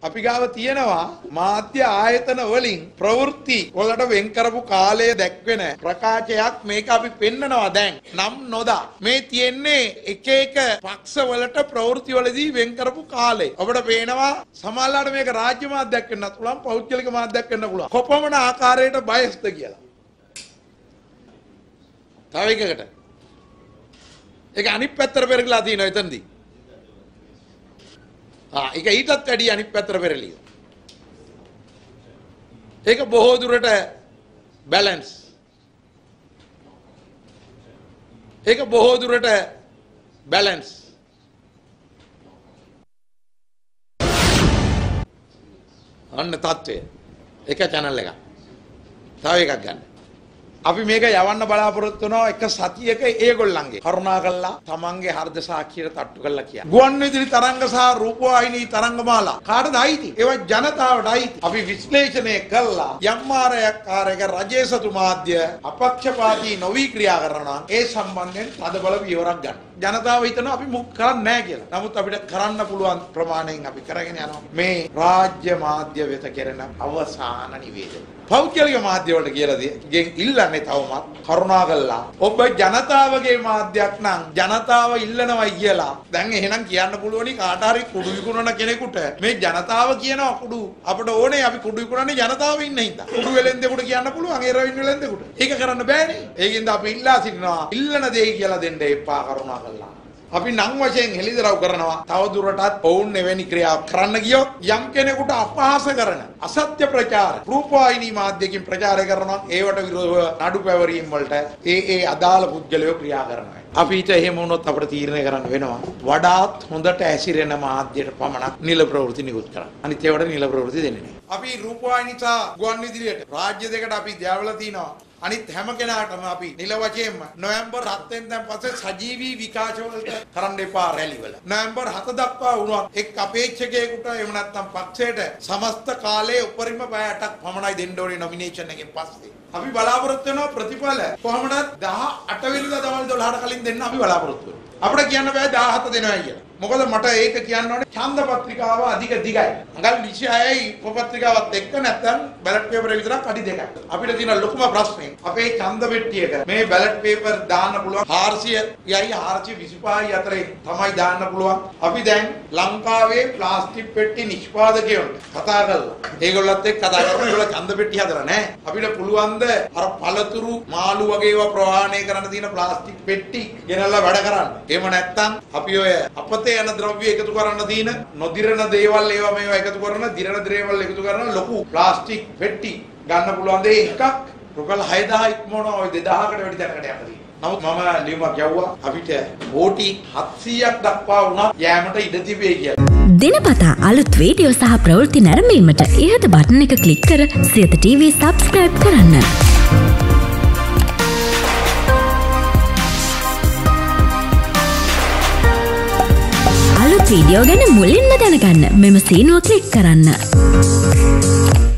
අපි ගාව තියෙනවා මාධ්‍ය ආයතන වලින් ප්‍රවෘත්ති වලට වෙන් කරපු කාලය දැක්වෙන ප්‍රකාශයක් මේක අපි පෙන්නනවා දැන් නම් නොදා මේ තියෙන්නේ එක එක පක්ෂ වලට ප්‍රවෘත්ති වලදී වෙන් කරපු කාලය ඔබට පේනවා සමහරවිට මේක රාජ්‍ය මාධ්‍යයක් වෙන්නත් පුළුවන් පෞද්ගලික මාධ්‍යයක් වෙන්න පුළුවන් කොපමණ ආකාරයට බයස්ද කියලා තව එකකට ඒක අනිත් පැත්තට පෙරකලා තියෙනවා එතනදී ඒක ඊටත් වැඩි අනිත් පැත්තට පෙරලිය. ඒක බොහෝ දුරට බැලන්ස්. ඒක බොහෝ දුරට බැලන්ස්. අන්න තත්ත්වය. එක channel එකක්. තව එකක් ගන්න. අපි මේක යවන්න බලාපොරොත්තු වෙනවා එක සතියක ඒගොල්ලන්ගේ කරුණාකරලා තමන්ගේ හෘද සාක්ෂියට තට්ටු කරලා කියන්න. ගුවන්විදුලි තරංග සහ රූපවාහිනී තරංගමාලා කාටද අයිති? ඒවා ජනතාවට අයිති. අපි විශ්ලේෂණය කළා යම් ආකාරයක රජයේ සතු මාධ්‍ය අපක්ෂපාතී නොවි ක්‍රියා කරනවා ඒ සම්බන්ධයෙන් තදබල විවරක් ගන්න. ජනතාව හිතනවා අපි මුක් කරන්නේ නැහැ කියලා. නමුත් අපිට කරන්න පුළුවන් ප්‍රමාණයෙන් අපි කරගෙන යනවා. මේ රාජ්‍ය මාධ්‍ය වෙත කෙරෙන අවසාන නිවේදනය. පෞද්ගලික මාධ්‍ය වලට කියලා ගෙන් ඉල්ලන්නේ තවමත් කරුණාකරලා ඔබ ජනතාවගේ මාධ්‍යයක් නම් ජනතාව ඉල්ලනවා කියලා දැන් එහෙනම් කියන්න පුළුවනි කාට හරි කුඩු විකුණන කෙනෙකුට මේ ජනතාව කියනවා කුඩු අපිට ඕනේ අපි කුඩු විකුණන්නේ ජනතාව ඉන්න හින්දා කුඩු වෙලෙන්දෙකුට කියන්න පුළුවන් ඒ රවින් වෙලෙන්දෙකුට ඒක කරන්න බෑනේ ඒකින්ද අපි ඉල්ලා සිටිනවා ඉල්ලන දෙයි කියලා දෙන්න එපා කරුණාකරලා අපි නම් වශයෙන් හෙළිදරව් කරනවා තව දුරටත් ඔවුන් එවැනි ක්‍රියා කරන්න ගියොත් යම් කෙනෙකුට අපහාස කරන අසත්‍ය ප්‍රචාර රූපවාහිනී මාධ්‍යකින් ප්‍රචාරය කරනවා ඒවට විරුද්ධව නඩු පැවරීම් වලට ඒ අදාළ පුද්ගලයෝ ක්‍රියා කරනවා අපිට එහෙම වුණොත් අපිට තීරණය කරන්න වෙනවා වඩාත් හොඳට ඇසිරෙන මාධ්‍යයට පමණක් නිල ප්‍රවෘත්ති නිකුත් කරන්න අනිත් ඒවාට නිල ප්‍රවෘත්ති දෙන්නේ නැහැ අපි රූපවාහිනී සහ ගුවන්විදුලියට රාජ්‍ය දෙකට අපි දියවලා තිනවා අනිත් හැම කෙනාටම අපි නිල වශයෙන්ම නොවැම්බර් 7 වෙනිදාන් පස්සේ සජීවී විකාශ වලට කරන්න එපා රැලි වල. නොවැම්බර් 7 දක්වා වුණා එක් අපේක්ෂකයෙකුට එහෙම නැත්නම් පක්ෂයට සමස්ත කාලයේ උපරිම පැය 8ක් පමණයි දෙන්න ඕනේ නොමිනේෂන් එකෙන් පස්සේ. අපි බලාපොරොත්තු වෙනවා ප්‍රතිඵල කොහොමද 18 වෙනිදා දවල් 12ට කලින් දෙන්න අපි බලාපොරොත්තු වෙනවා. අපිට කියන්න බෑ 17 දෙනවා කියලා. මොකද මට ඒක කියන්න ඕනේ ඡන්ද පත්‍රිකාව අධික දිගයි. අඟල් 26යි උපපත්‍රිකාවත් එක්ක නැත්නම් බැලට් පේපර් විතරක් අඩි දෙකක්. අපිට තියෙන ලොකුම ප්‍රශ්නේ අපේ ඡන්ද පෙට්ටියක මේ බැලට් පේපර් දාන්න පුළුවන් 400යි 425යි අතරේ තමයි දාන්න පුළුවන්. අපි දැන් ලංකාවේ ප්ලාස්ටික් පෙට්ටි නිෂ්පාදකයන්ට කතා කළා. ඒගොල්ලොත් එක්ක කතා කරලා ඒගොල්ලෝ ඡන්ද පෙට්ටි හදලා නැහැ. අපිට පුළුවන් ද අර පළතුරු මාළු වගේ ඒවා ප්‍රවාහණය කරන්න තියෙන ප්ලාස්ටික් පෙට්ටි ගෙනල්ලා වැඩ කරන්න. එහෙම නැත්නම් අපි ඔය අපතේ යන ද්‍රව්‍ය එකතු කරන්න තියෙන නොදිරන දේවල් ඒවා මේවා එකතු කරන දිරන දේවල් එකතු කරන ලොකු ප්ලාස්ටික් පෙට්ටි ගන්න පුළුවන් දේ එකක් රුපියල් 6000 ඉක්මවනවා ඔය 2000කට වැඩි තැනකට යන්න. නමුත් මම ලියුමක් යවුවා අපිට කෝටි 700ක් දක්වා වුණා යෑමට ඉඩ තිබේ කියලා. දිනපතා අලුත් වීඩියෝ සහ ප්‍රවෘත්ති නැරඹීමට ඉහත බටන් එක ක්ලික් කර සියත TV subscribe කරන්න. අලුත් වීඩියෝ ගැන මුලින්ම දැනගන්න මෙම සීනුව ක්ලික් කරන්න.